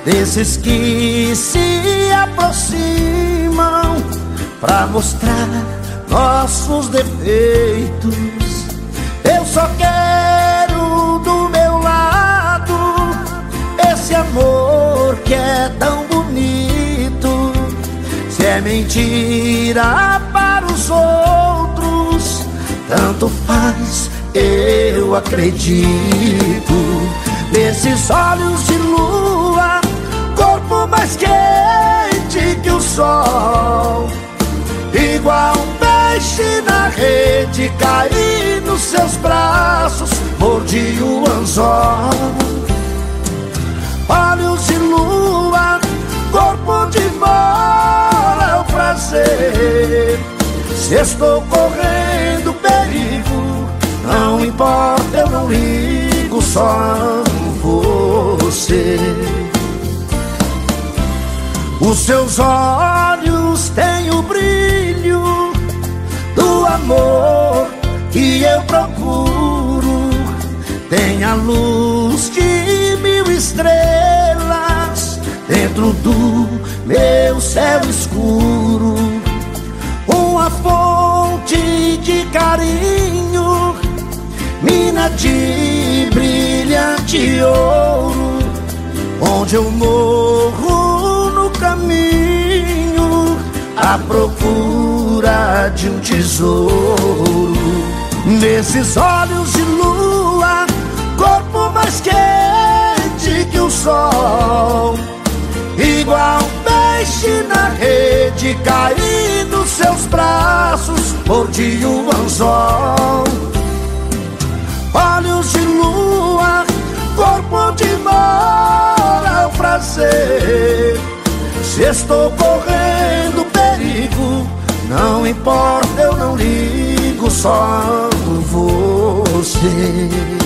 desses que se aproximam pra mostrar nossos defeitos. Eu só quero do meu lado esse amor que é tão bonito. Se é mentira para os outros, tanto faz, eu acredito. Nesses olhos de lua, corpo mais quente que o sol, igual um peixe na rede, caí nos seus braços, mordi o anzol. Olhos de lua, corpo de mora, é o prazer. Se estou correndo perigo, não importa, eu não ligo, só amo você. Os seus olhos têm o brilho do amor que eu procuro. Tem a luz de 1000 estrelas dentro do meu céu escuro. Uma fonte de carinho, mina de brilhante ouro, onde eu morro no caminho à procura de um tesouro. Nesses olhos de lua, corpo mais quente que o sol, igual um peixe na rede, caí nos seus braços, mordi o anzol. Olhos de lua, corpo de mora, é o prazer. Se estou correndo perigo, não importa, eu não ligo, só amo você.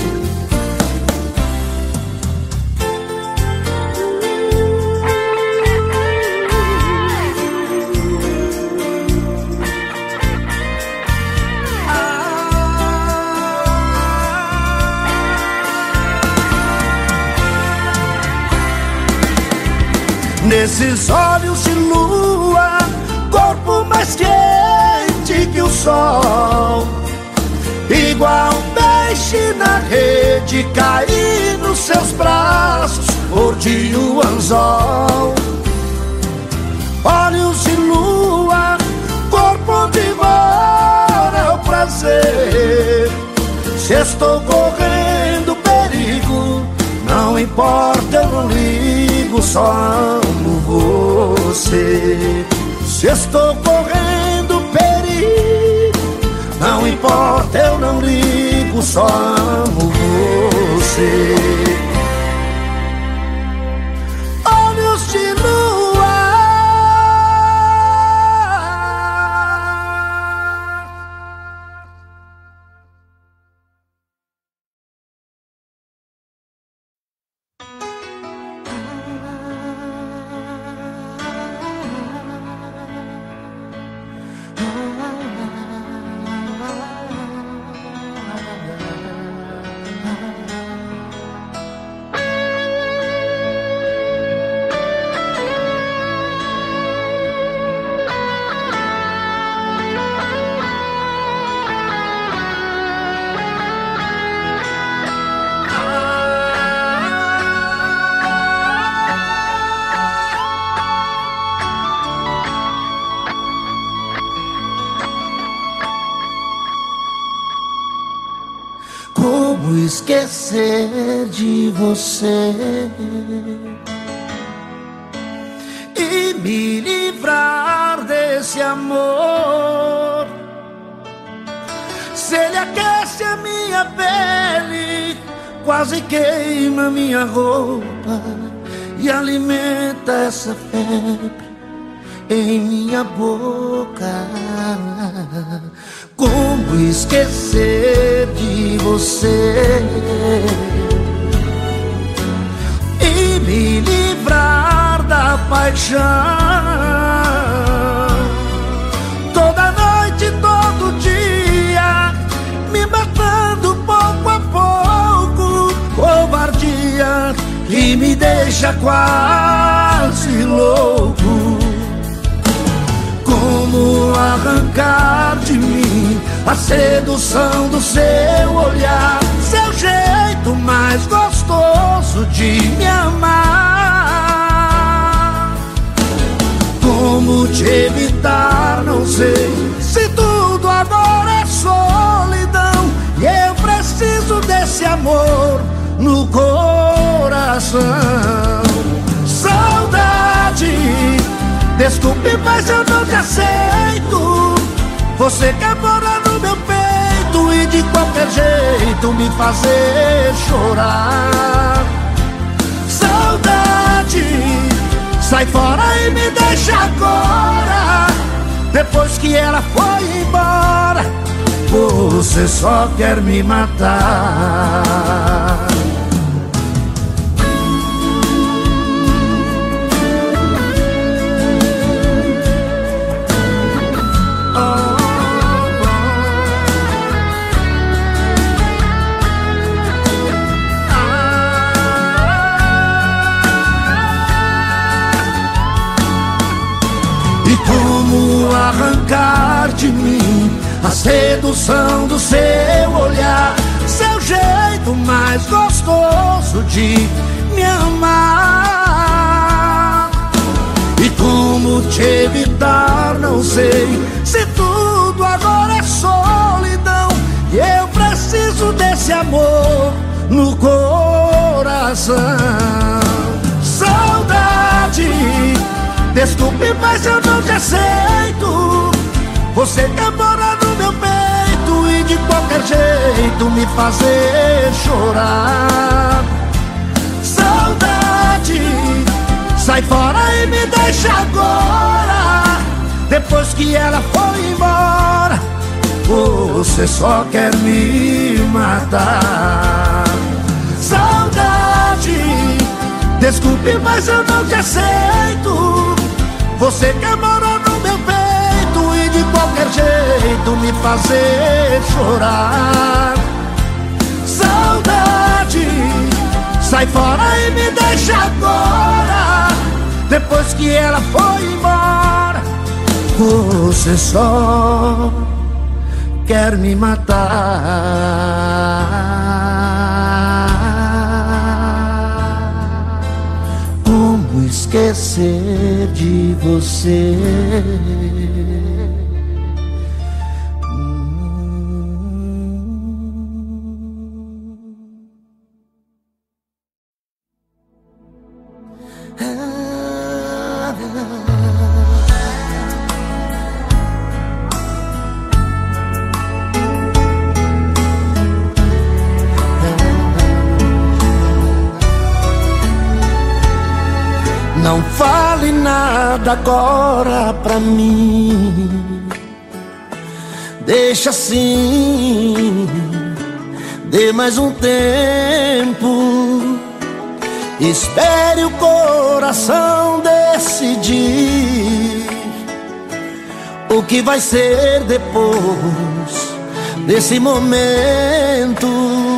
Nesses olhos de lua, corpo mais quente que o sol, igual um peixe na rede, caí nos seus braços, mordi o anzol. Olhos de lua, corpo de mora, é o prazer. Se estou correndo perigo, não importa, eu não ligo, só amo você. Se estou correndo perigo, não importa, eu não ligo, só amo você. Olhos de lua, como esquecer de você e me livrar desse amor? Se ele aquece a minha pele, quase queima minha roupa e alimenta essa febre em minha boca. Como esquecer de você e me livrar da paixão? Toda noite, todo dia, me matando pouco a pouco, covardia que me deixa deixa quase louco. Como arrancar de mim a sedução do seu olhar, seu jeito mais gostoso de me amar. Como te evitar, não sei, se tudo agora é solidão e eu preciso desse amor no coração. Saudade, desculpe, mas eu não te aceito. Você quer morar no meu peito e de qualquer jeito me fazer chorar. Saudade, sai fora e me deixa agora. Depois que ela foi embora, você só quer me matar. Como arrancar de mim a sedução do seu olhar, seu jeito mais gostoso de me amar. E como te evitar, não sei, se tudo agora é solidão e eu preciso desse amor no coração. Saudade, desculpe, mas eu não te aceito. Você quer morar no meu peito e de qualquer jeito me fazer chorar. Saudade, sai fora e me deixa agora. Depois que ela foi embora, você só quer me matar. Saudade, desculpe, mas eu não te aceito. Você quer morar no meu peito e de qualquer jeito me fazer chorar. Saudade, sai fora e me deixa agora. Depois que ela foi embora, você só quer me matar. Como esquecer de você? Não fale nada agora pra mim, deixa assim, dê mais um tempo, espere o coração decidir o que vai ser depois desse momento.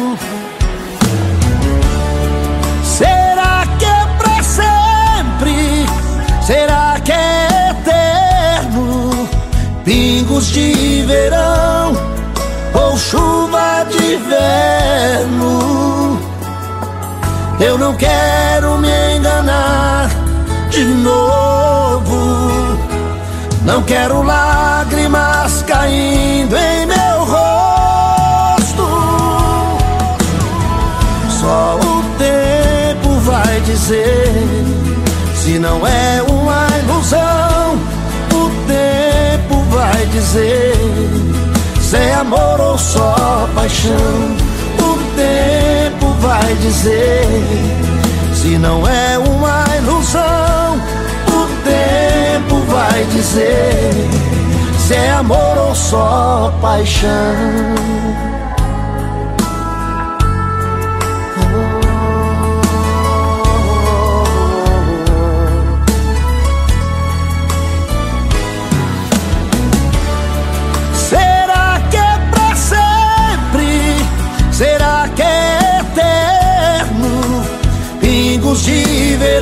Será que é eterno? Pingos de verão ou chuva de inverno? Eu não quero me enganar de novo. Não quero lágrimas caindo em meu rosto. Só o tempo vai dizer se não é uma ilusão. O tempo vai dizer se é amor ou só paixão. O tempo vai dizer se não é uma ilusão. O tempo vai dizer se é amor ou só paixão. De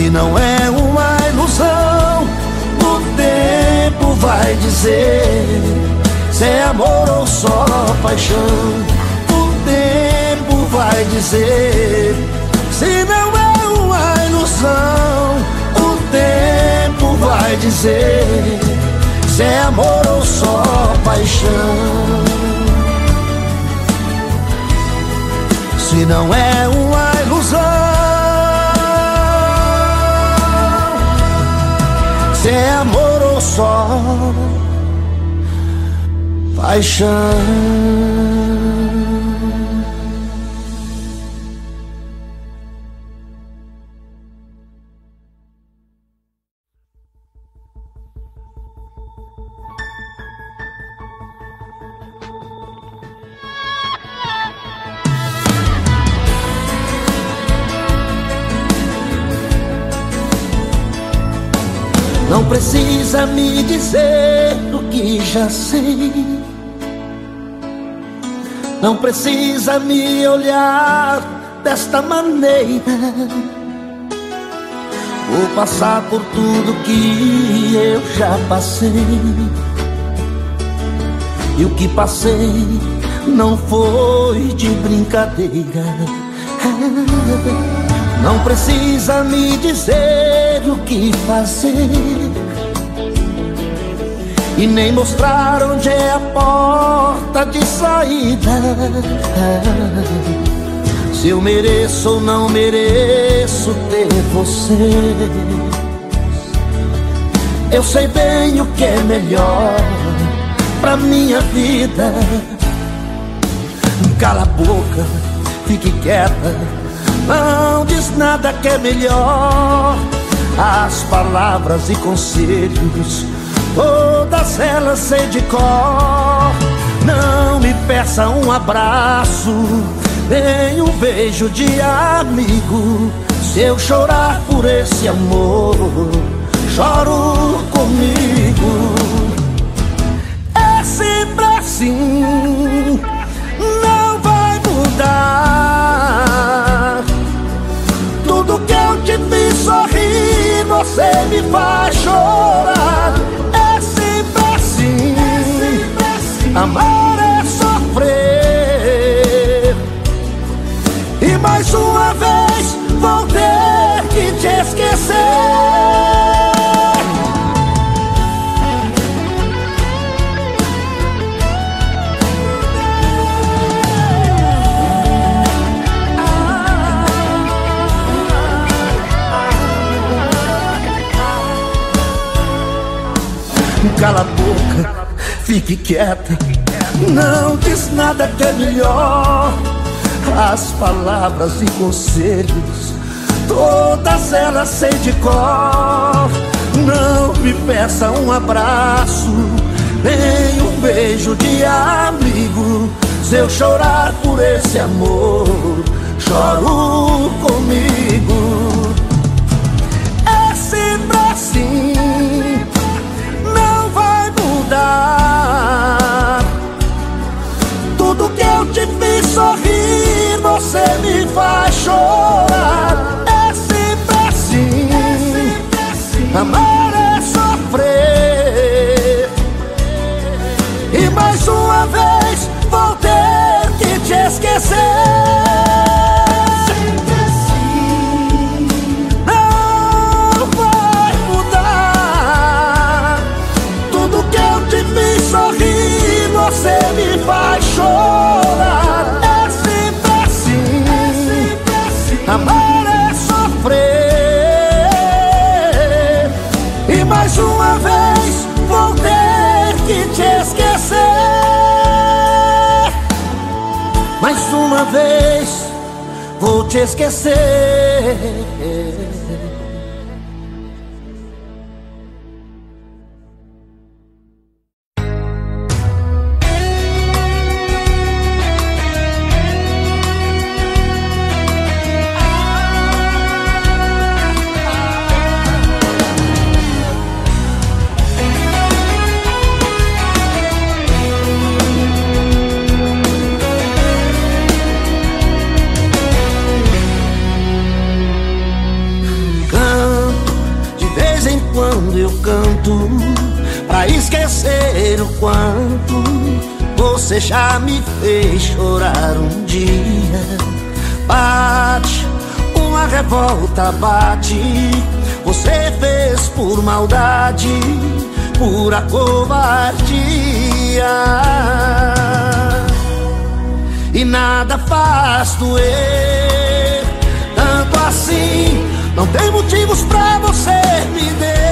Se não é uma ilusão, o tempo vai dizer se é amor ou só paixão. O tempo vai dizer se não é uma ilusão. O tempo vai dizer se é amor ou só paixão. Se não é uma ilusão, se é amor ou só paixão. Não precisa me dizer o que já sei, não precisa me olhar desta maneira. Vou passar por tudo que eu já passei, e o que passei não foi de brincadeira. Não precisa me dizer o que fazer, e nem mostrar onde é a porta de saída. Se eu mereço ou não mereço ter você, eu sei bem o que é melhor pra minha vida. Cala a boca, fique quieta, não diz nada que é melhor. As palavras e conselhos, todas elas sei de cor. Não me peça um abraço, nem um beijo de amigo. Se eu chorar por esse amor, choro comigo. É sempre assim, não vai mudar. Tudo que eu te fiz sorrir, você me faz chorar. É sempre assim, amar é sofrer. E mais uma vez vou ter que te esquecer. Cala a boca, fique quieta, não diz nada que é melhor. As palavras e conselhos, todas elas sei de cor. Não me peça um abraço, nem um beijo de amigo. Se eu chorar por esse amor, choro comigo. É sempre assim, tudo que eu te fiz sorrir, você me faz chorar. É sempre assim, amar é sofrer. E mais uma vez vou ter que te esquecer. Você me faz chorar. É sempre assim, amar é sofrer. E mais uma vez vou ter que te esquecer. Mais uma vez vou te esquecer. eu canto pra esquecer o quanto você já me fez chorar um dia. Bate, uma revolta bate. Você fez por maldade, pura covardia. E nada faz doer tanto assim. Não tem motivos pra você me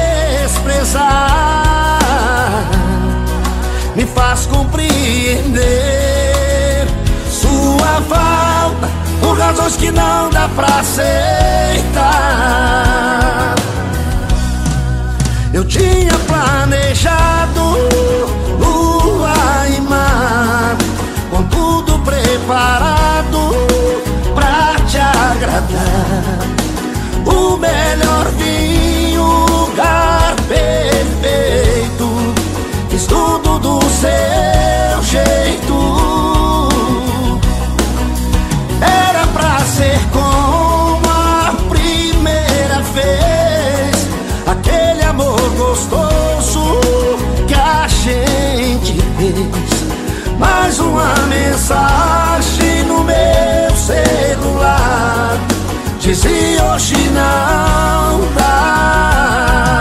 desprezar. Me faz compreender sua falta por razões que não dá pra aceitar. Eu tinha planejado lua e mar, com tudo preparado pra te agradar. O melhor vinho, lugar perfeito, fiz tudo do seu jeito. Era pra ser como a primeira vez, aquele amor gostoso que a gente fez. Mais uma mensagem no meu celular dizia: hoje não dá.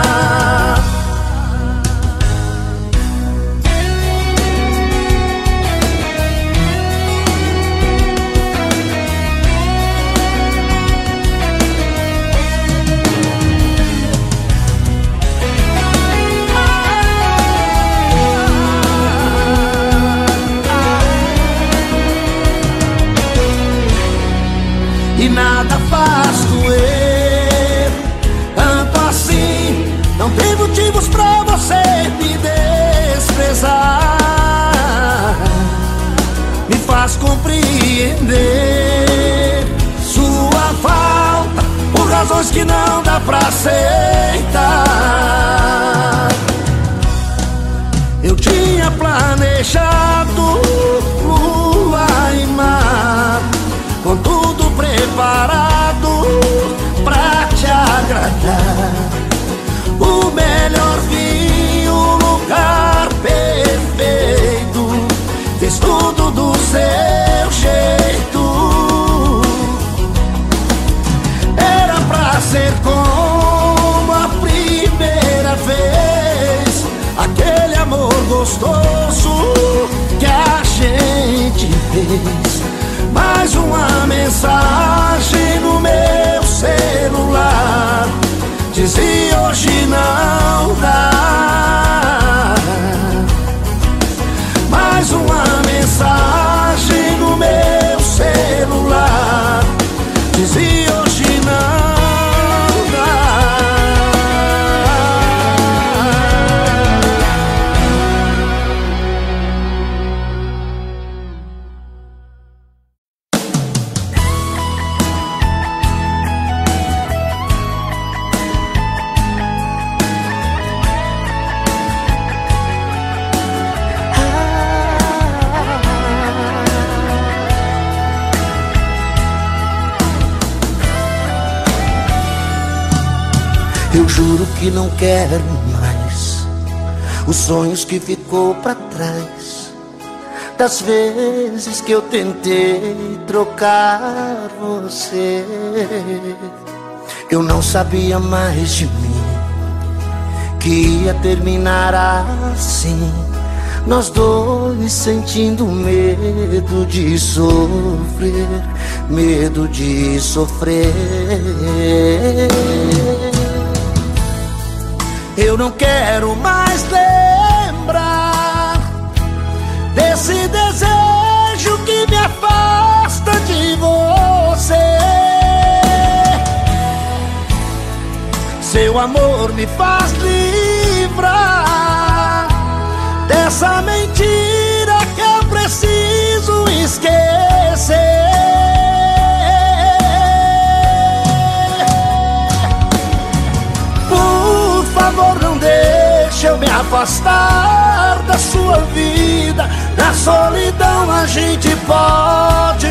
E nada faz doer tanto assim. Não tem motivos pra você me desprezar. Me faz compreender sua falta por razões que não dá pra aceitar. Eu tinha planejado lua e mar, com tudo preparado pra te agradar. O melhor vinho, lugar perfeito, fiz tudo do seu jeito. Era pra ser como a primeira vez, aquele amor gostoso que a gente fez. Mais uma mensagem no meu celular dizia: hoje não dá. Mais uma mensagem no meu celular dizia: hoje não dá. Eu juro que não quero mais os sonhos que ficou pra trás, das vezes que eu tentei trocar você. Eu não sabia mais de mim que ia terminar assim, nós dois sentindo medo de sofrer, medo de sofrer. Eu não quero mais lembrar desse desejo que me afasta de você. Seu amor me faz livrar dessa mentira que eu preciso esquecer. Por favor, não deixe eu me afastar da sua vida. Na solidão a gente pode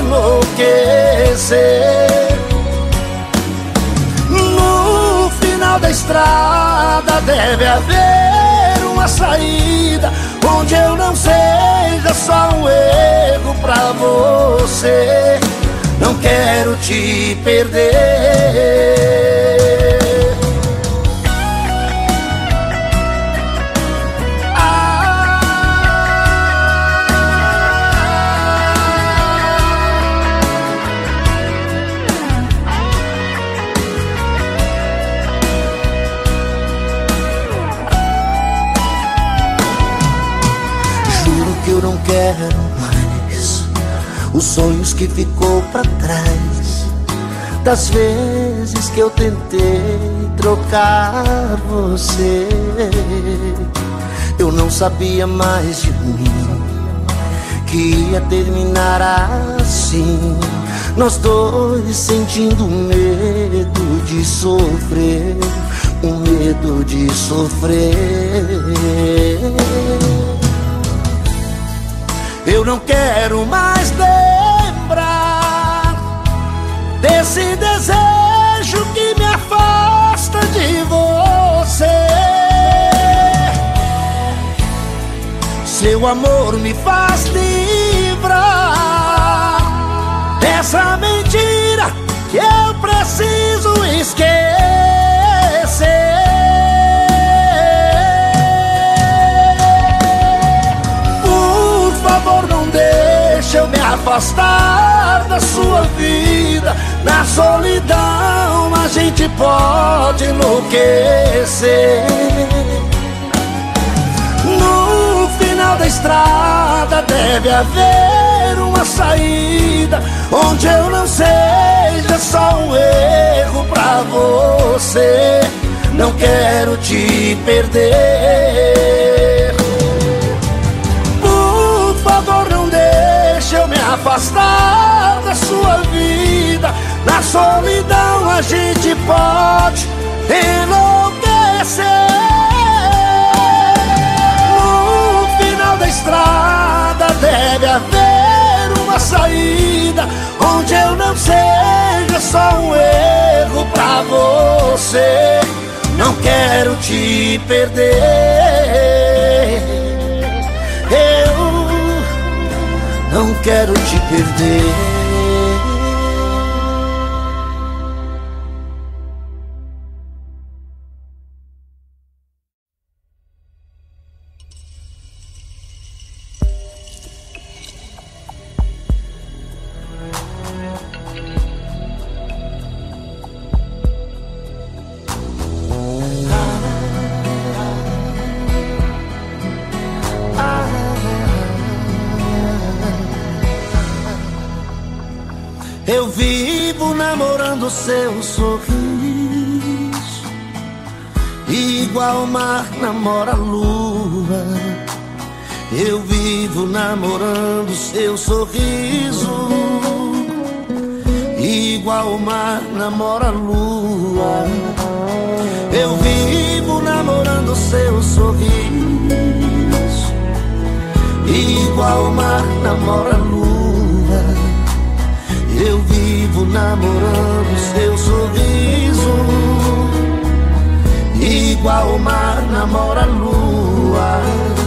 enlouquecer. No final da estrada estrada deve haver uma saída, onde eu não seja só um erro pra você. Não quero te perder. Eu não quero mais os sonhos que ficou pra trás, das vezes que eu tentei trocar você. Eu não sabia mais de mim que ia terminar assim, nós dois sentindo medo de sofrer, o medo de sofrer. Eu não quero mais lembrar desse desejo que me afasta de você. Seu amor me faz livrar dessa mentira que eu preciso esquecer. Eu me afastar da sua vida, na solidão a gente pode enlouquecer. No final da estrada deve haver uma saída, onde eu não seja só um erro pra você. Não quero te perder. Por favor, não deixe eu me afastar da sua vida, na solidão a gente pode enlouquecer. No final da estrada deve haver uma saída, onde eu não seja só um erro pra você. Não quero te perder. Eu não quero te perder. Eu vivo namorando seu sorriso, igual o mar namora a lua. Eu vivo namorando seu sorriso, igual o mar namora a lua. Eu vivo namorando seu sorriso, igual o mar namora a lua. Eu vivo namorando seu sorriso, igual o mar namora a lua.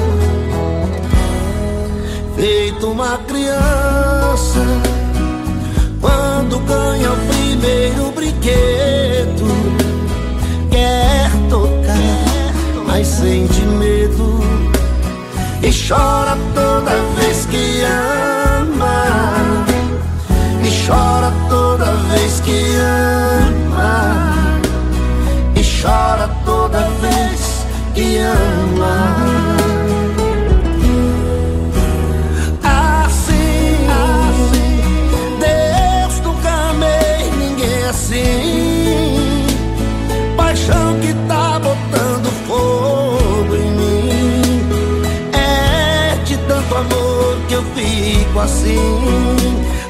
Feito uma criança quando ganha o primeiro brinquedo, quer tocar, mas sente medo, e chora toda vez que ama, e chora toda vez que ama, e chora toda vez que ama. Assim, Deus nunca amei ninguém assim. Paixão que tá botando fogo em mim. É de tanto amor que eu fico assim.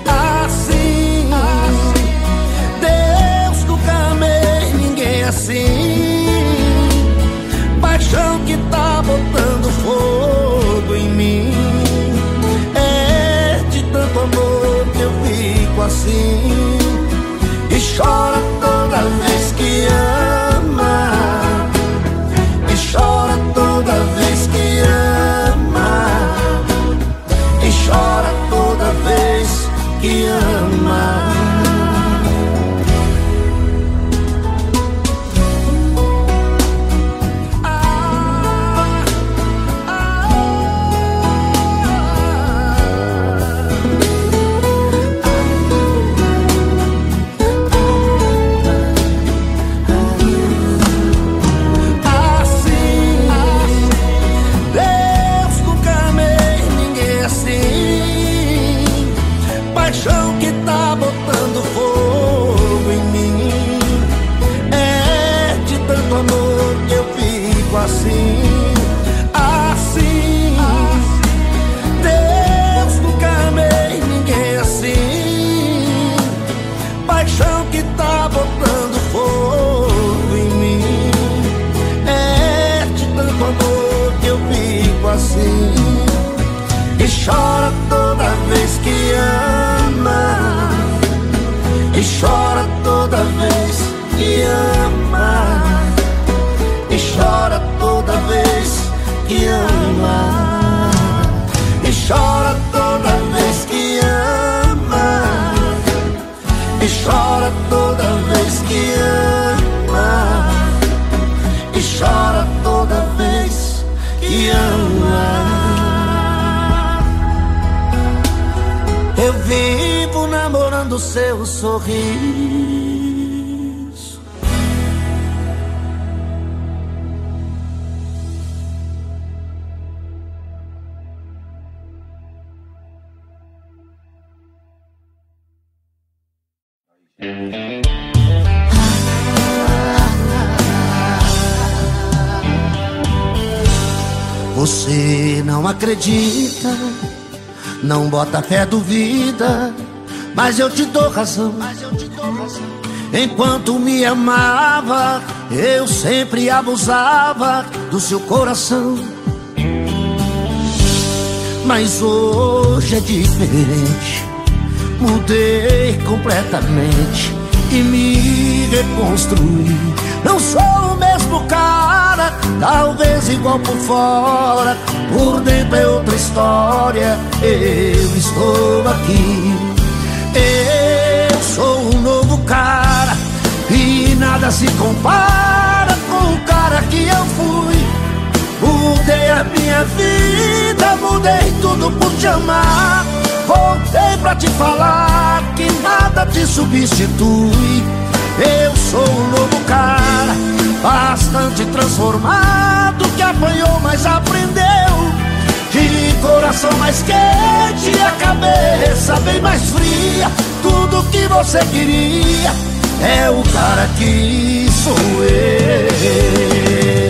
Deus nunca amei ninguém assim. Paixão que tá botando fogo em mim. É de tanto amor que eu fico assim. E chora toda vez que ama, chora toda vez que ama, e chora toda vez que ama, e chora toda vez que ama. Eu vivo namorando seu sorriso. Você não acredita, não bota fé, duvida, mas eu te dou razão. Enquanto me amava, eu sempre abusava do seu coração. Mas hoje é diferente, mudei completamente e me reconstruí. Não sou o mesmo cara, talvez igual por fora, por dentro é outra história. Eu estou aqui, eu sou um novo cara, e nada se compara com o cara que eu fui. Mudei a minha vida, mudei tudo por te amar. Voltei pra te falar que nada te substitui. Eu sou um novo cara, bastante transformado, que apanhou, mas aprendeu. De coração mais quente e a cabeça bem mais fria. Tudo que você queria é o cara que sou eu.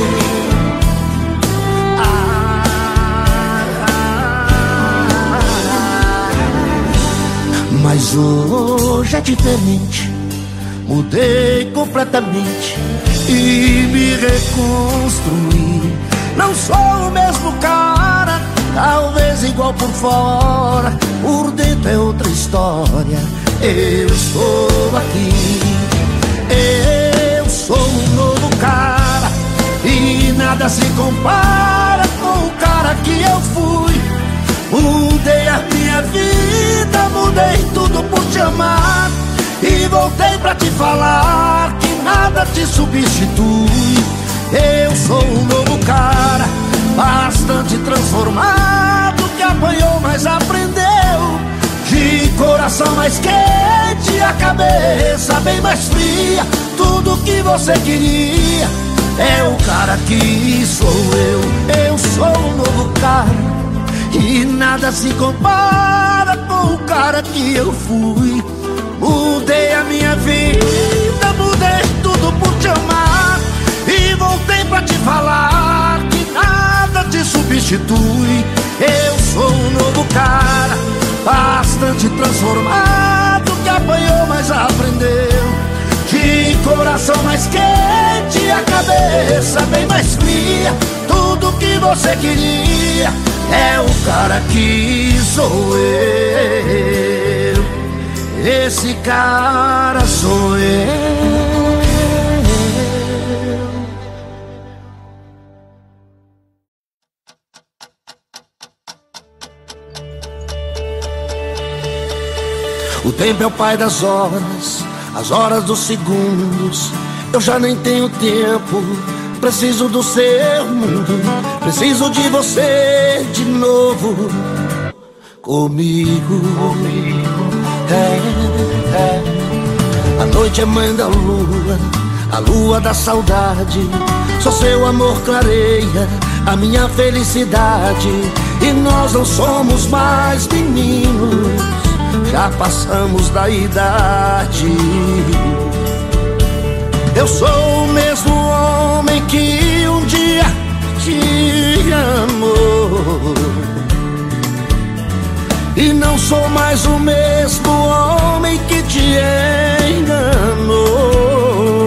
Mas hoje é diferente, mudei completamente e me reconstruí. Não sou o mesmo cara, talvez igual por fora, por dentro é outra história. Eu estou aqui, eu sou um novo cara, e nada se compara com o cara que eu fui. Mudei a minha vida, mudei tudo por te amar, e voltei pra te falar que nada te substitui. Eu sou um novo cara, bastante transformado, que apanhou, mas aprendeu. De coração mais quente, a cabeça bem mais fria. Tudo que você queria é o cara que sou eu. Eu sou um novo cara, e nada se compara com o cara que eu fui. Mudei a minha vida, mudei tudo por te amar, e voltei pra te falar que nada te substitui. Eu sou um novo cara, bastante transformado, que apanhou, mas aprendeu. De coração mais quente, a cabeça bem mais fria. Tudo que você queria é o cara que sou eu. Esse cara sou eu. O tempo é o pai das horas, as horas dos segundos. Eu já nem tenho tempo, preciso do seu mundo, preciso de você de novo comigo. A noite é mãe da lua, a lua da saudade. Só seu amor clareia a minha felicidade. E nós não somos mais meninos, já passamos da idade. Eu sou o mesmo homem que um dia te amou, e não sou mais o mesmo homem que te enganou.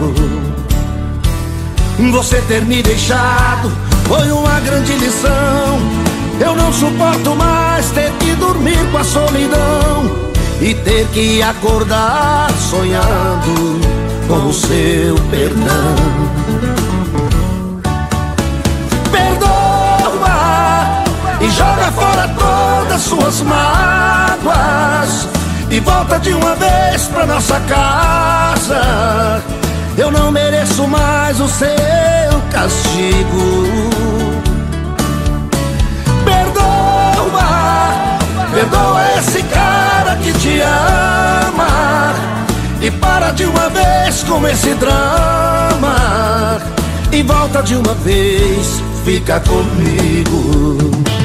Você ter me deixado foi uma grande lição. Eu não suporto mais ter que dormir com a solidão e ter que acordar sonhando com o seu perdão. Perdoa e joga fora todas suas mágoas e volta de uma vez pra nossa casa. Eu não mereço mais o seu castigo. Perdoa esse cara que te ama e para de uma vez com esse drama e volta de uma vez, fica comigo.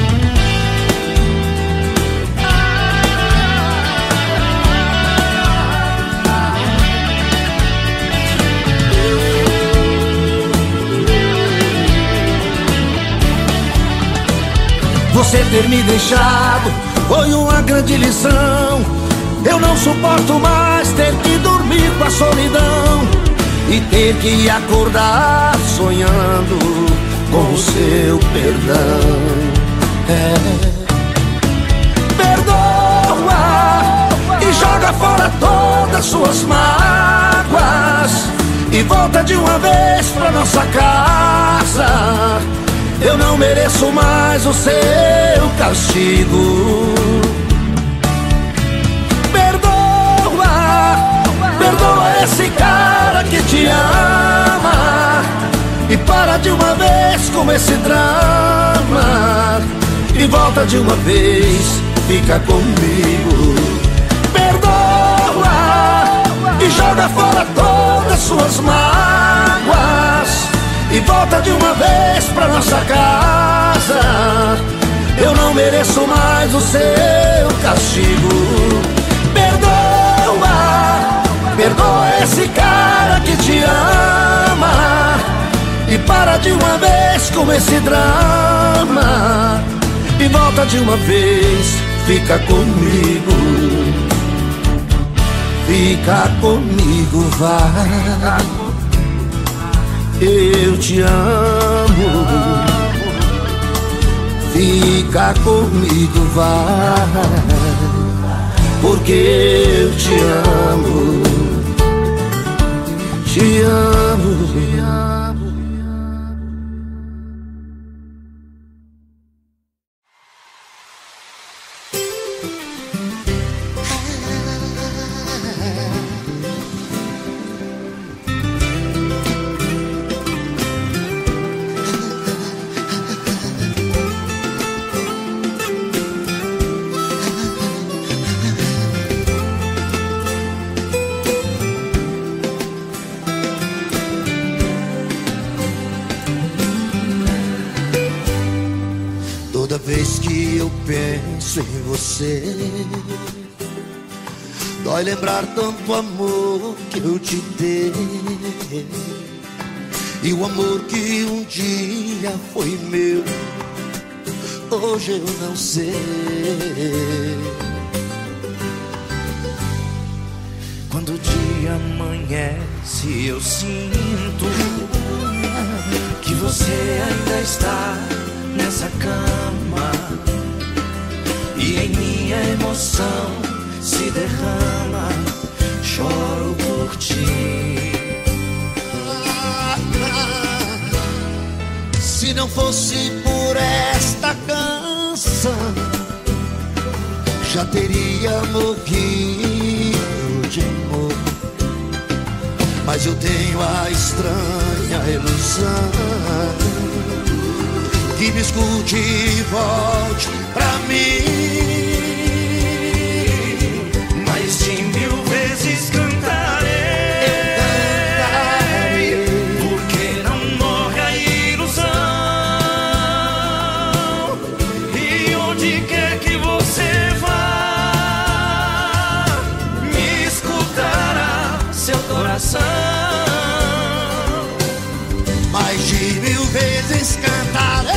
Você ter me deixado foi uma grande lição. Eu não suporto mais ter que dormir com a solidão e ter que acordar sonhando com o seu perdão. Perdoa e joga fora todas suas mágoas e volta de uma vez pra nossa casa. Eu não mereço mais o seu castigo. Perdoa esse cara que te ama e para de uma vez com esse drama e volta de uma vez, fica comigo. Perdoa e joga fora todas suas mágoas e volta de uma vez pra nossa casa. Eu não mereço mais o seu castigo. Perdoa esse cara que te ama e para de uma vez com esse drama e volta de uma vez, fica comigo. Fica comigo, vai. Eu te amo. Fica comigo, vai, porque eu te amo. Te amo, te amo. Toda vez que eu penso em você, dói lembrar tanto amor que eu te dei e o amor que um dia foi meu, hoje eu não sei. Quando o dia amanhece eu sinto que você ainda está nessa cama e em minha emoção se derrama, choro por ti. Se não fosse por esta canção, já teria morrido de amor. Mas eu tenho a estranha ilusão que me escute e volte pra mim. Mais de 1000 vezes cantarei, porque não morre a ilusão. E onde quer que você vá, me escutará seu coração. Mais de 1000 vezes cantarei,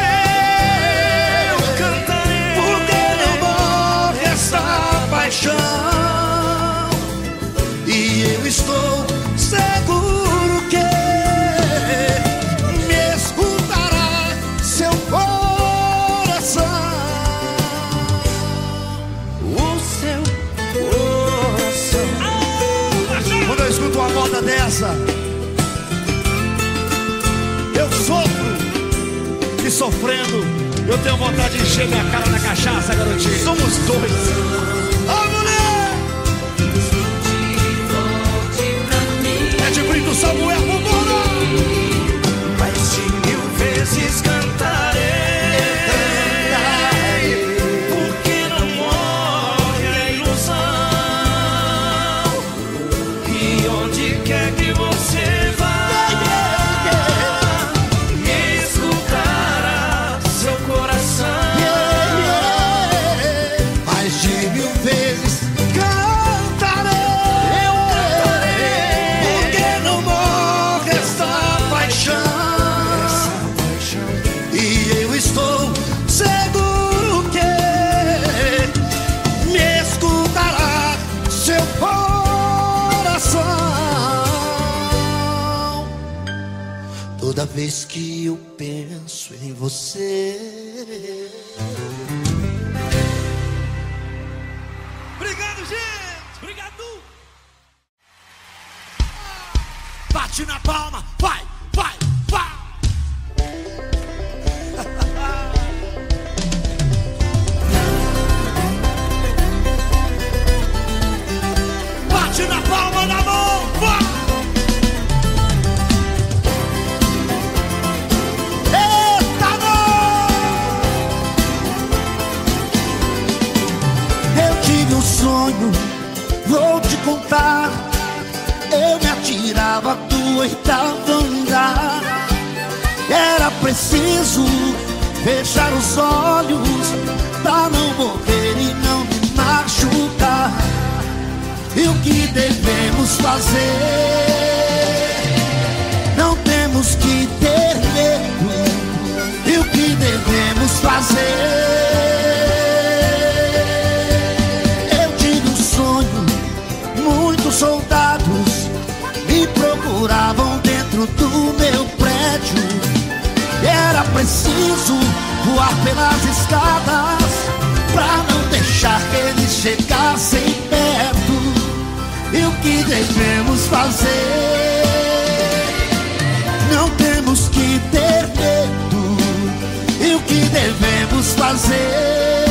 e eu estou seguro que me escutará seu coração. O seu coração. Quando eu escuto uma moda dessa, eu sofro e sofrendo Eu tenho vontade de encher minha cara na cachaça, garotinho. Somos dois. Ô, mulher! É de Brito Samuel, vambora! Mas de 1000 vezes cantarei, porque não morre a ilusão. E onde quer que você vá, toda vez que eu penso em você. Obrigado, gente! Obrigado! Bate na palma, vai, vai, vai! Bate na palma da mão, vai! Sonho, vou te contar. Eu me atirava do 8º andar. Era preciso fechar os olhos pra não morrer e não me machucar. E o que devemos fazer? Não temos que ter medo. E o que devemos fazer? Muitos soldados me procuravam dentro do meu prédio. Era preciso voar pelas escadas pra não deixar que eles chegassem perto. E o que devemos fazer? Não temos que ter medo. E o que devemos fazer?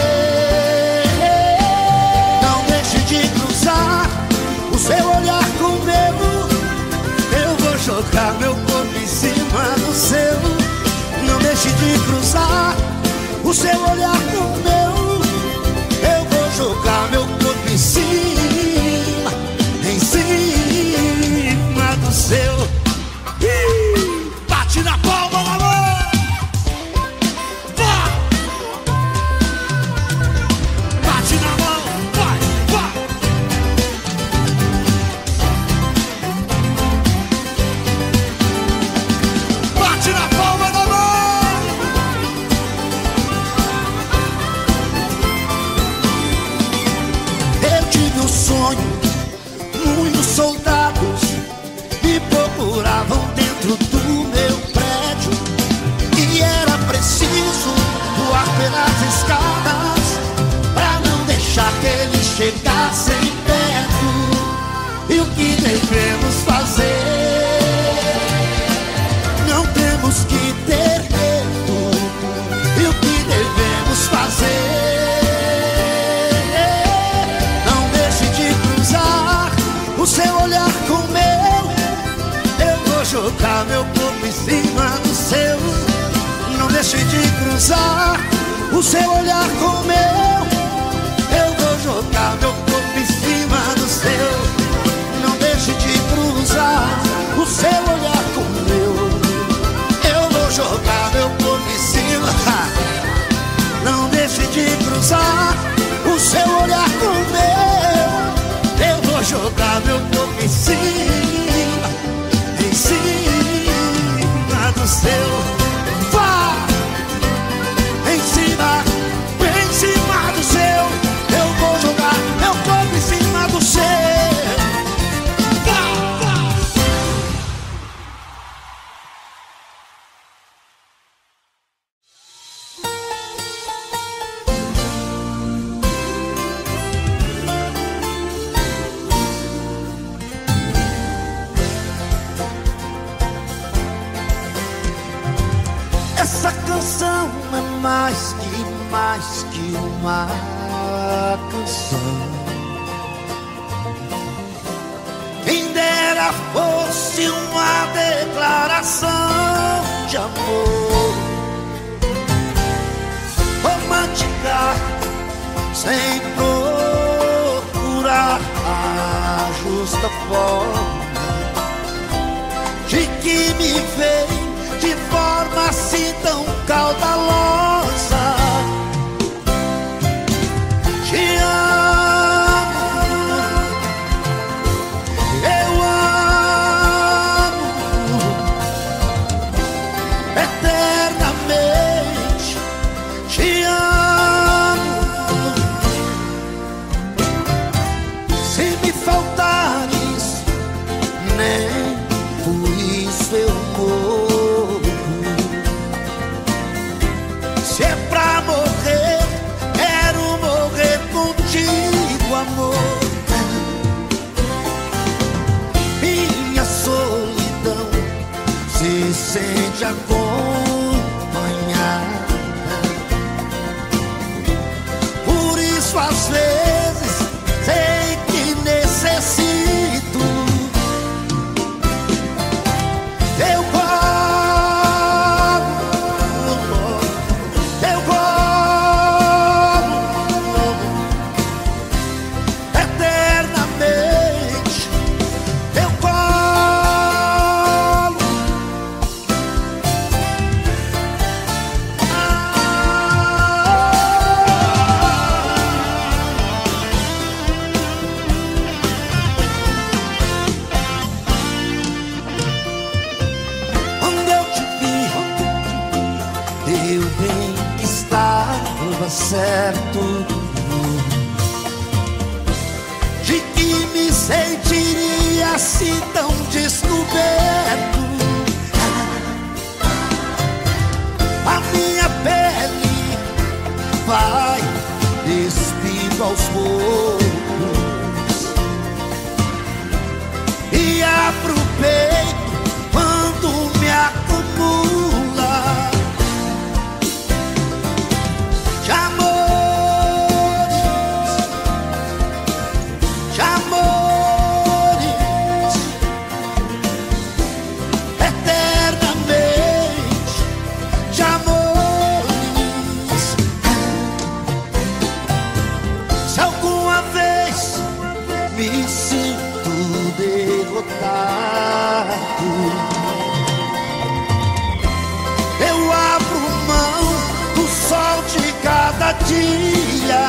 Não deixe de cruzar o seu olhar com o meu. Eu vou jogar meu corpo em cima do seu. Não deixe de cruzar o seu olhar com o meu. Eu vou jogar meu corpo em cima do seu. Bate na palma, amor! Vai! Bate na mão, vai, vai! Bate na palma da mão! Eu tive um sonho, muitos soldados me procuravam dentro do meu prédio. E era preciso voar pelas escadas pra não deixar que eles chegassem perto. E o que devemos fazer? Não temos que ter medo. E o que devemos fazer? Não deixe de cruzar o seu olhar com o meu. Eu vou jogar meu corpo em cima do seu. Não deixe de cruzar o seu olhar com o meu. Eu vou jogar meu corpo em cima do seu. Não deixe de cruzar o seu olhar com o meu. Eu vou jogar meu corpo em cima. Não deixe de cruzar o seu olhar com o meu. Eu vou jogar meu corpo em cima do seu. Vá! Em cima do seu. Eu vou jogar meu corpo Essa canção é mais que uma canção. Quem dera fosse uma declaração de amor romântica, sem procurar a justa forma de que me vem de forma assim tão caudalosa. Te amo, eu amo eternamente. Te amo. Se me faltares, nem por isso eu morro. Se é pra morrer, quero morrer contigo, amor. Minha solidão se sente acompanhada. Por isso às vezes sei que necessito teu eternamente, teu colo. Quando eu te vi, eu bem que estava certo de que me sentiria assim tão descoberto. A minha pele vai despindo aos poucos e abro o peito quando me acumula de amores, eternamente, de amores. Se alguma vez me sinto derrotado, eu abro mão do sol de cada dia,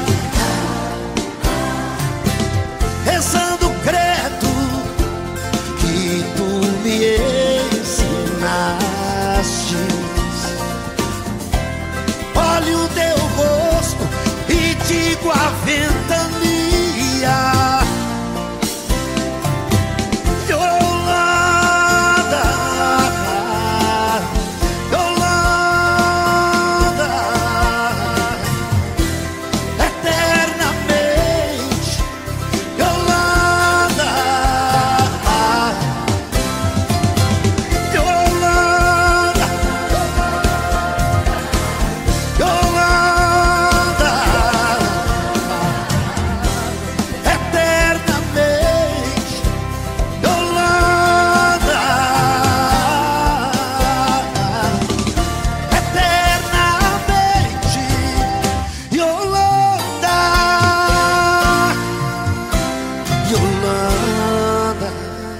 rezando credo que tu me ensinaste. Olho o teu rosto e digo a ventania: Yolanda, Yolanda, eternamente, Yolanda, Yolanda, Yolanda, eternamente, Yolanda, eternamente, Yolanda, Yolanda.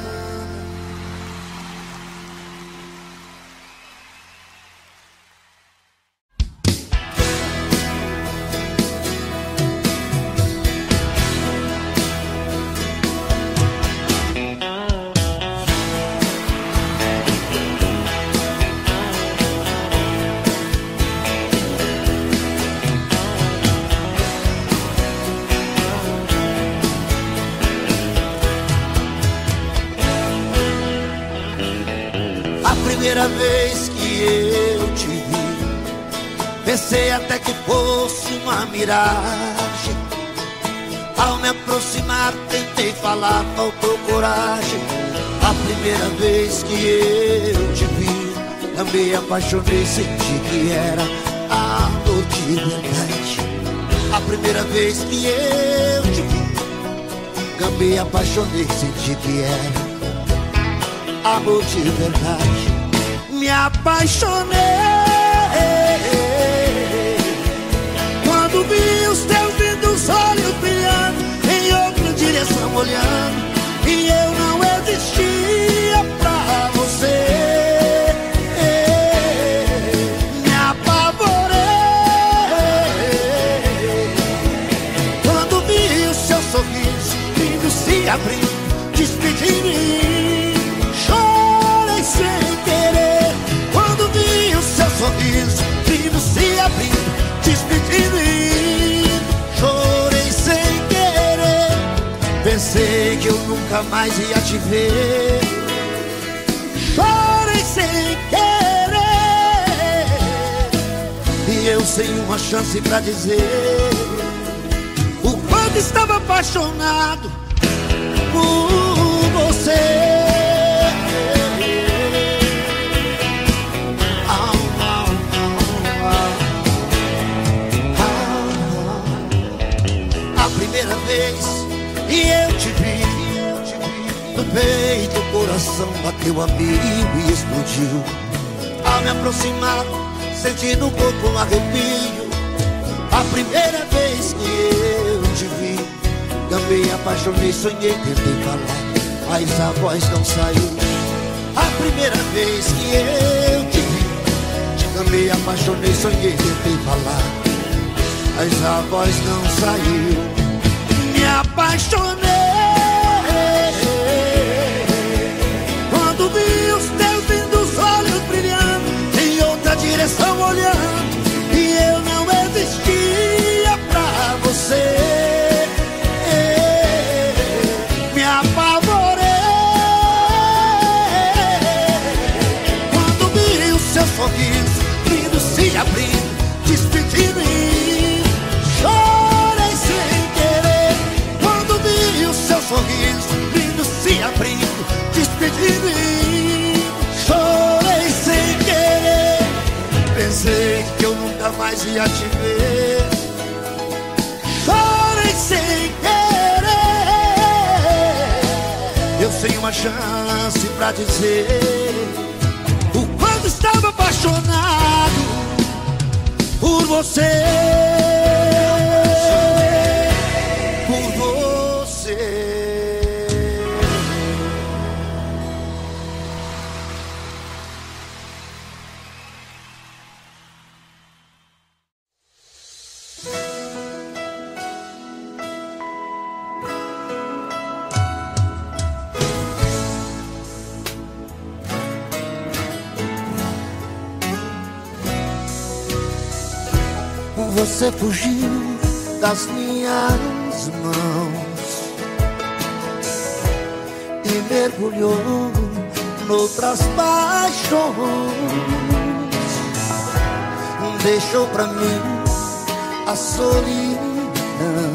A primeira vez que eu te vi, pensei até que fosse uma miragem. Ao me aproximar, tentei falar, faltou coragem. A primeira vez que eu te vi, me apaixonei, senti que era amor de verdade. A primeira vez que eu te vi, me apaixonei, senti que era amor de verdade. Me apaixonei quando vi os teus lindos olhos brilhando, em outra direção olhando, e eu não existia pra você. Me apavorei quando vi o seu sorriso lindo se abrindo, despedindo. Chorei sem querer quando vi o seu sorriso lindo se abrindo, despedindo. Chorei sem querer, pensei que eu nunca mais ia te ver. Chorei sem querer, e eu sem uma chance pra dizer o quanto estava apaixonado por você. A primeira vez e eu te vi, no peito o coração bateu a mil e explodiu. Ao me aproximar, senti no corpo um arrepio. A primeira vez que eu te vi, me apaixonei, sonhei, tentei falar, mas a voz não saiu. A primeira vez que eu te vi, me apaixonei, sonhei, tentei falar, mas a voz não saiu. Me apaixonei quando vi os teus lindos olhos brilhando, em outra direção olhando, e eu não existia pra você. Me apavorei quando vi o seu sorriso lindo se abrindo, despedindo. Chorei sem querer quando vi o seu sorriso lindo se abrindo, despedindo. Chorei sem querer, pensei que eu nunca mais ia te ver. Chorei sem querer, eu sem uma chance pra dizer o quanto estava apaixonado por você. Por você. Você fugiu das minhas mãos e mergulhou noutras paixões. Deixou pra mim a solidão,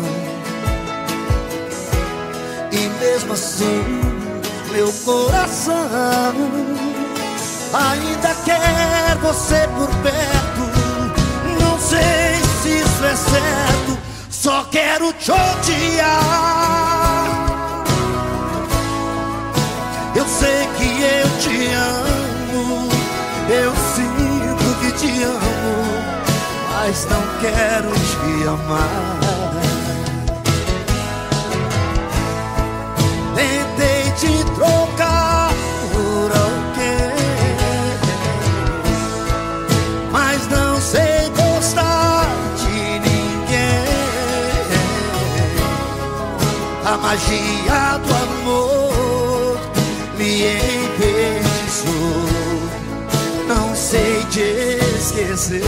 e mesmo assim meu coração ainda quer você por perto. Não sei se isso é certo, só quero te odiar. Eu sei que eu te amo, eu sinto que te amo, mas não quero te amar. Tentei te trocar por alguém, mas não sei gostar de ninguém. A magia do amor me enfeitiçou, não sei te esquecer.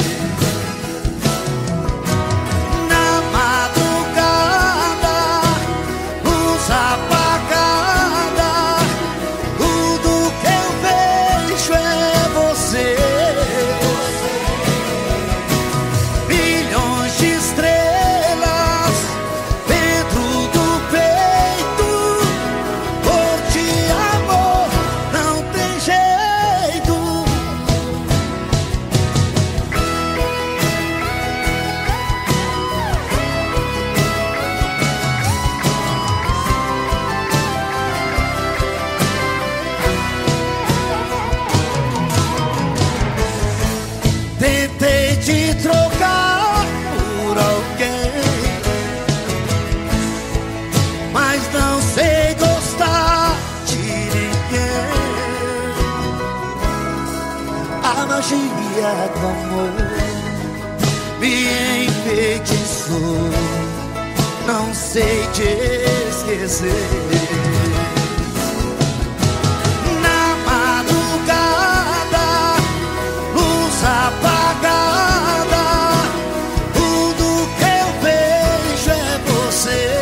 Na madrugada, luz apagada, tudo que eu vejo é você. Milhões de estrelas dentro do peito, por te amor não tem jeito. A magia do amor me enfeitiçou, não sei te esquecer. Na madrugada, luz apagada, tudo que eu vejo é você.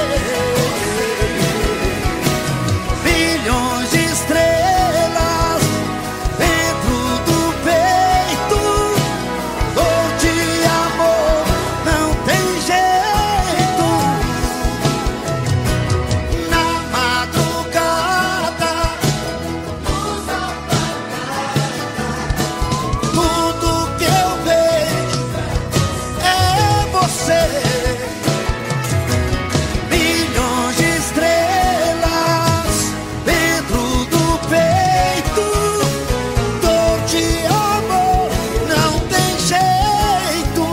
Milhões de estrelas dentro do peito, dor de amor não tem jeito. Na madrugada, luz apagada, tudo que eu vejo é você. Milhões de estrelas dentro do peito, dor de amor não tem jeito.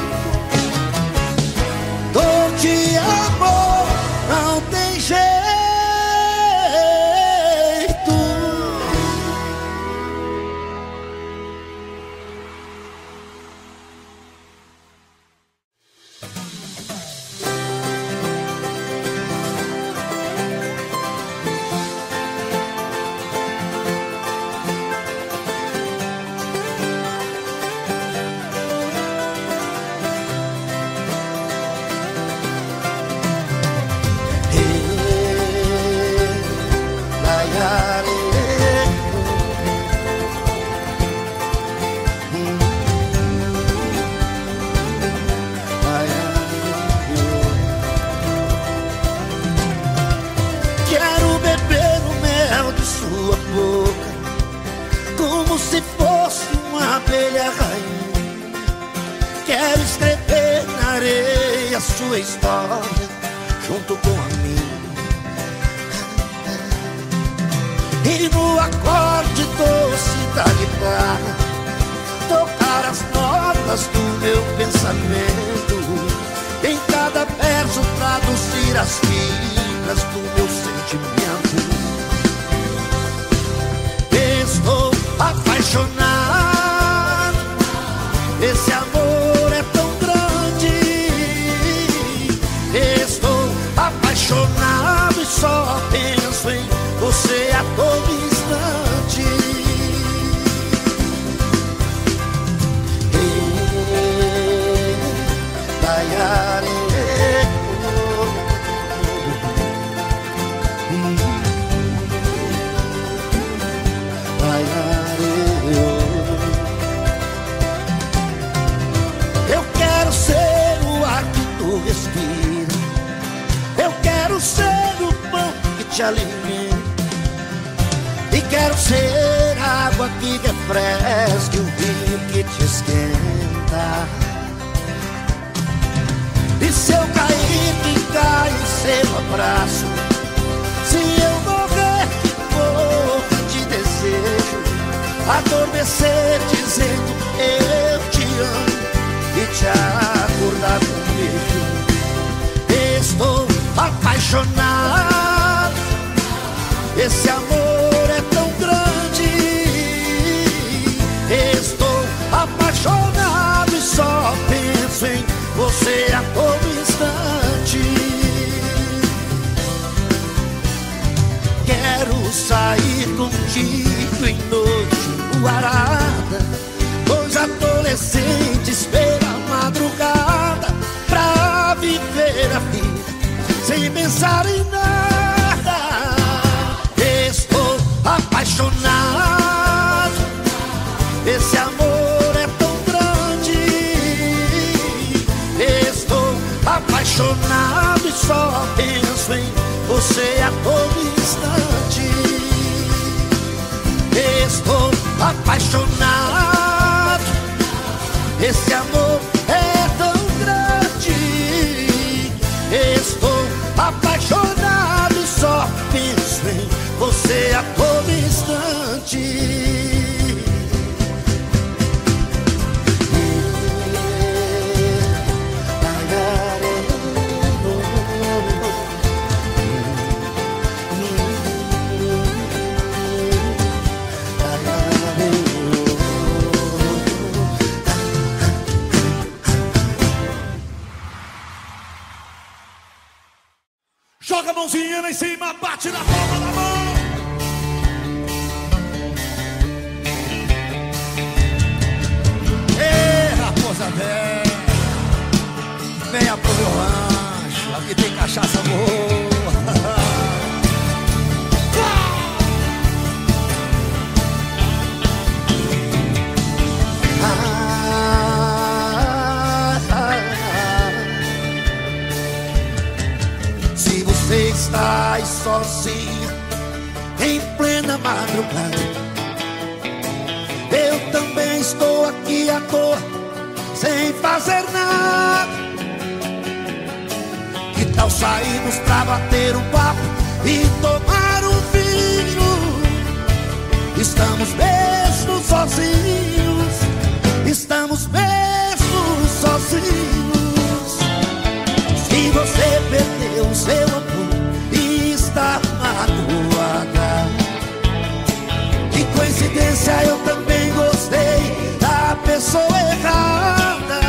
Dor de amor não tem jeito. Quero beber o mel de sua boca, como se fosse uma abelha rainha. Quero escrever na areia sua história, junto com a minha. E no acorde doce da guitarra, tocar as notas do meu pensamento. Em cada verso traduzir as fibras do meu sentimento. Estou apaixonado, esse amor é tão grande. Estou apaixonado e só penso em você a todo instante. Eu quero ser o ar que tu respira, eu quero ser o pão que te alimenta, e quero ser a água que refresca o vinho que te esquenta. E se eu cair, quem cai em seu abraço? Se eu morrer, que morra de desejo, adormecer dizendo eu te amo e te acordar com um beijo. Estou apaixonado, esse amor é tão grande. Estou apaixonado e só penso em você a todo instante. Quero sair contigo em noite luarada, dois adolescentes pela madrugada, pra viver a vida sem pensar em nada. Estou apaixonado, esse amor é tão grande. Estou apaixonado e só penso em você a todo instante. Estou apaixonado, esse amor é tão grande. Estou apaixonado e só penso em você a todo instante. mãozinha lá em cima, bate na palma da mão. Ei, raposa velha, venha pro meu rancho, aqui tem cachaça boa. Se você está aí sozinha em plena madrugada, eu também estou aqui à toa, sem fazer nada. Que tal sairmos pra bater um papo e tomar um vinho? Estamos mesmo sozinhos, estamos mesmo sozinhos. Se você perdeu o seu amor e está magoada, que coincidência, eu também gostei da pessoa errada.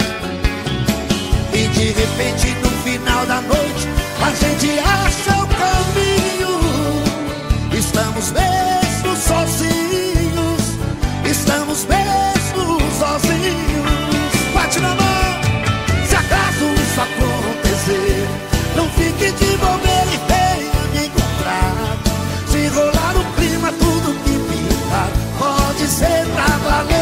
E de repente no final da noite a gente acha o caminho. Estamos mesmo sozinhos, estamos mesmo sozinhos. Bate na mão. Se acaso isso acontecer, não fique de bobeira e venha me encontrar. Se rolar o clima, tudo que pintar pode ser pra valer.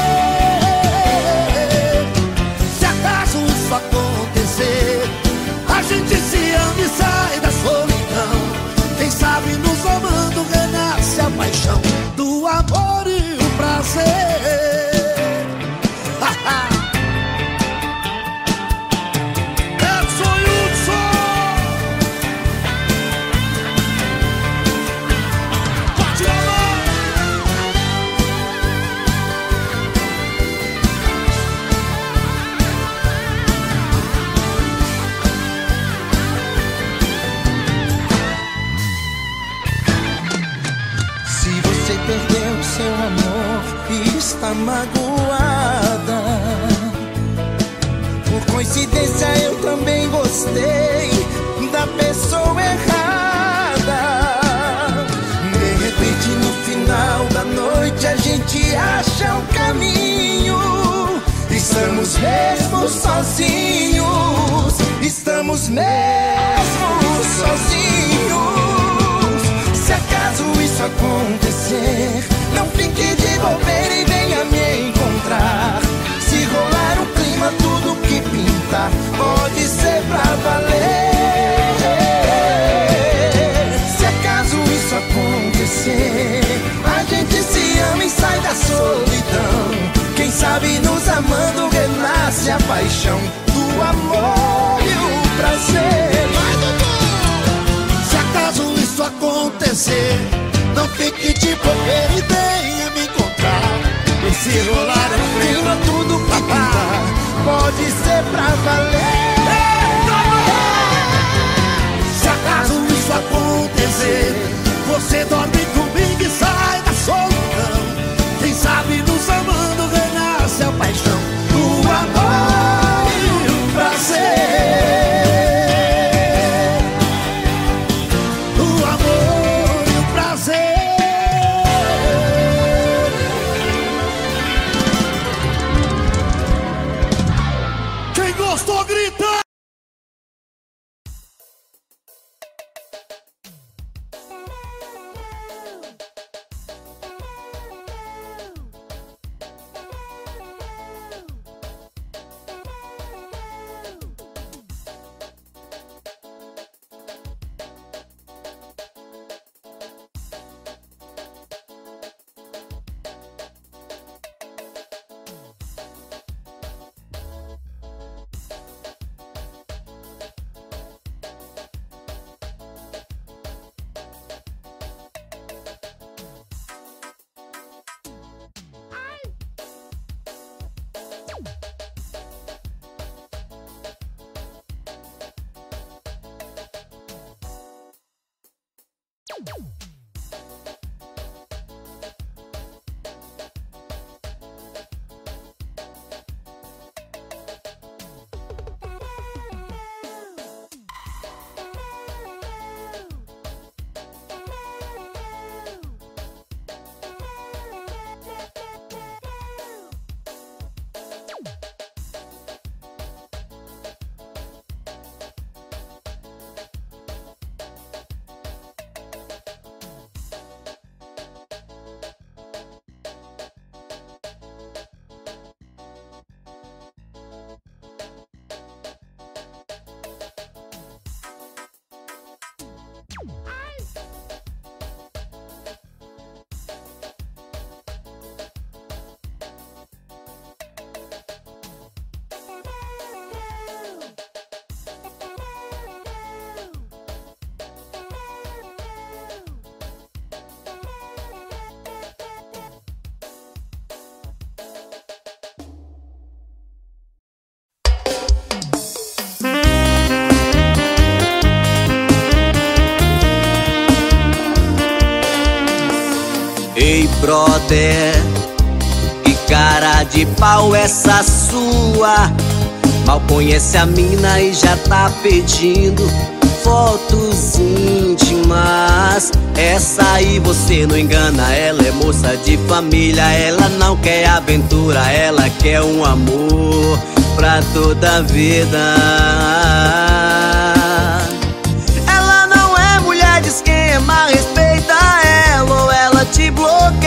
Se acaso isso acontecer, a gente se ama e sai da solidão. Quem sabe nos amando renasce a paixão do amor e o prazer. Perdeu seu amor e está magoada. Por coincidência eu também gostei da pessoa errada. De repente no final da noite a gente acha um caminho. Estamos mesmo sozinhos, estamos mesmo sozinhos. Se acaso isso acontecer, não fique de bobeira e venha me encontrar. Se rolar o clima, tudo que pinta pode ser pra valer. Se acaso isso acontecer, a gente se ama e sai da solidão. Quem sabe nos amando renasce a paixão do amor e o prazer. Se acaso isso acontecer, não fique de bobeira e venha me encontrar. E se rolar o clima, tudo que pintar pode ser pra valer. Se acaso isso acontecer, você dorme comigo e sai da solidão. Quem sabe nos amando renasce a paixão do amor e o prazer. Gostou, grita! brother, que cara de pau essa sua. Mal conhece a mina e já tá pedindo fotos íntimas. Essa aí você não engana, ela é moça de família. Ela não quer aventura, ela quer um amor pra toda a vida. Ela não é mulher de esquema, respeita ela ou ela te bloqueia.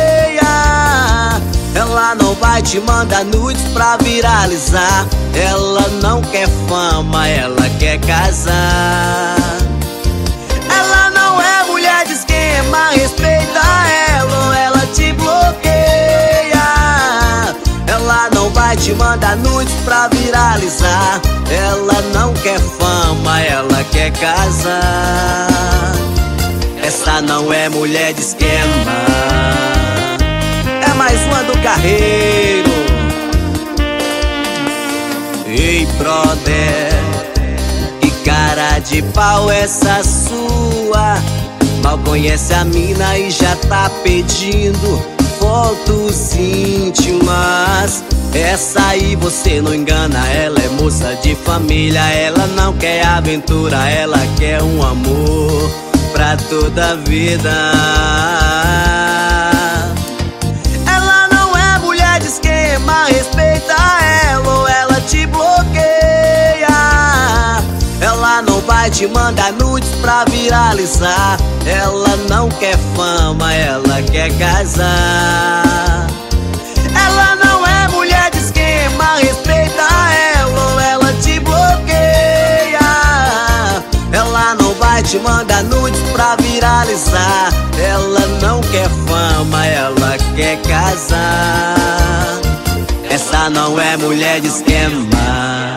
Ela não vai te mandar nudes pra viralizar. Ela não quer fama, ela quer casar. Ela não é mulher de esquema, respeita ela ou ela te bloqueia. Ela não vai te mandar nudes pra viralizar. Ela não quer fama, ela quer casar. Essa não é mulher de esquema, é mais uma do carreiro. Ei, brother, que cara de pau essa sua. Mal conhece a mina e já tá pedindo fotos íntimas. Essa aí você não engana, ela é moça de família. Ela não quer aventura, ela quer um amor pra toda a vida. Ela não é mulher de esquema, respeita ela ou ela te bloqueia. Ela não vai te mandar nudes pra viralizar. Ela não quer fama, ela quer casar. Ela não é mulher de esquema, respeita ela ou ela te bloqueia. Ela não vai te mandar nudes pra viralizar. Ela não quer fama, ela quer casar. Essa não é mulher de esquema.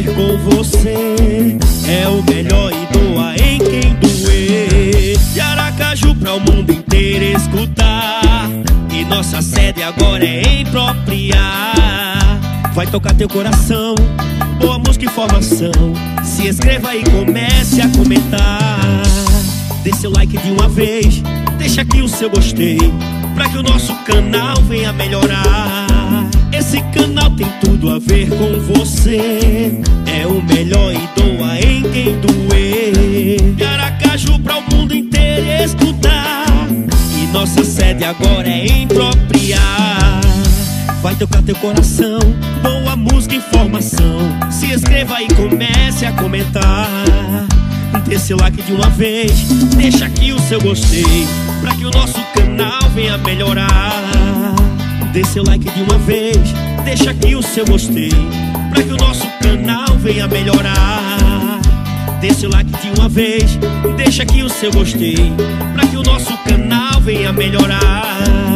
com você. É o melhor e doa em quem doer. De Aracaju pra o mundo inteiro escutar. E nossa sede agora é em Propriar. Vai tocar teu coração, boa música e informação. Se inscreva e comece a comentar. Dê seu like de uma vez, deixa aqui o seu gostei, pra que o nosso canal venha melhorar. Esse canal tem tudo a ver com você. É o melhor e doa em quem doer. De Aracaju pra o mundo inteiro escutar. E nossa sede agora é em Propriar. Vai tocar teu coração, boa música e informação. Se inscreva e comece a comentar. Dê seu like de uma vez, deixa aqui o seu gostei, pra que o nosso canal venha melhorar. Dê seu like de uma vez, deixa aqui o seu gostei, pra que o nosso canal venha melhorar. Dê seu like de uma vez, deixa aqui o seu gostei, pra que o nosso canal venha melhorar.